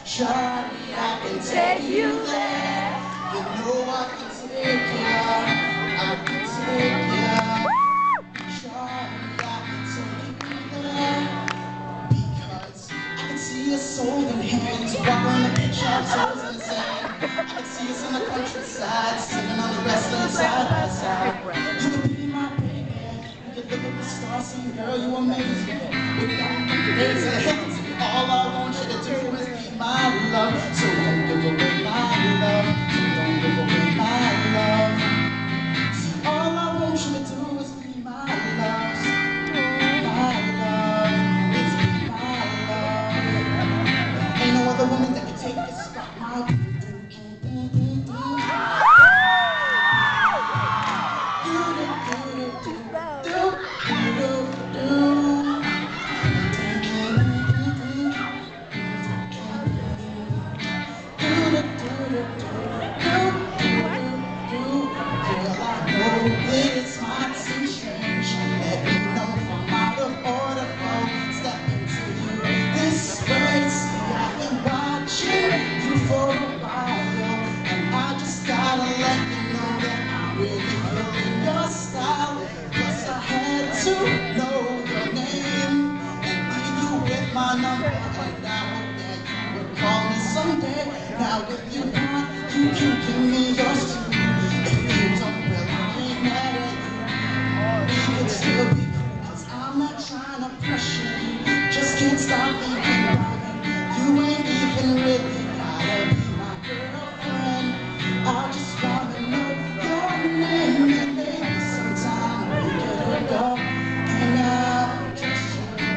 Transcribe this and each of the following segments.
Shawty, I can take you there. You know I can take ya. I can take ya. Shawty, I can take you there. Because I can see us holding hands, walking on the beach, our toes in the sand. I can see us in the countryside, sitting on the wrestling side by side. You could be my baby. We could look at the stars, saying, girl, you amaze me. We got days ahead. All I want you to do is be my love. So don't give away my love. So don't give away my love. See, all I want you to do is be my love. My love. It's be my love. Ain't no other woman that can take this spot. My it's hot and strange. Let me know if I'm out of order for stepping to you this way. See, I've been watching you for a while, and I just gotta let you know that I'm really feeling your style. Plus I had to know your name and leave you with my number, and I hope that you would call me someday. Now if you want, you can give me yours too. If you don't, well, I ain't mad at you. We could still be cool, 'cause I'm not trying to pressure you. Just can't stop thinking about you. You ain't even really gotta be my girlfriend. I just wanna know your name, and maybe sometime we could go hang out, just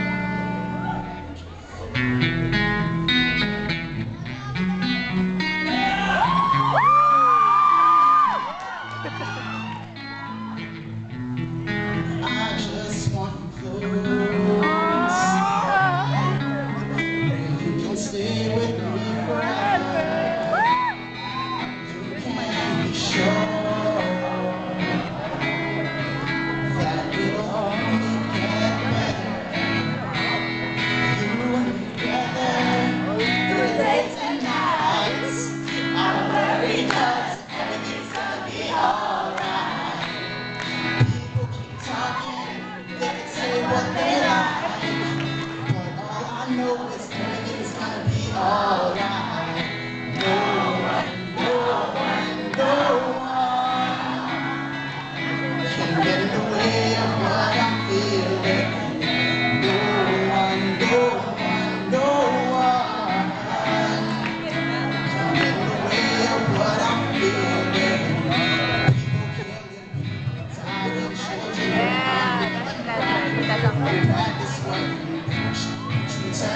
I just want you close. You can stay with me forever. You can be sure that it'll only get better. You and me together through the days and nights. I'm worried 'cause everything's gonna be alright. People keep talking, they can say what they like, but all I know is everything's gonna be alright. No one, no one, no one can get in the way of what I'm feeling. No one, no one, no one can get in the way of what I'm feeling.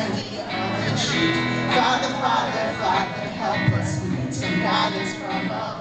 Father, Father, Father, help us. We need some guidance from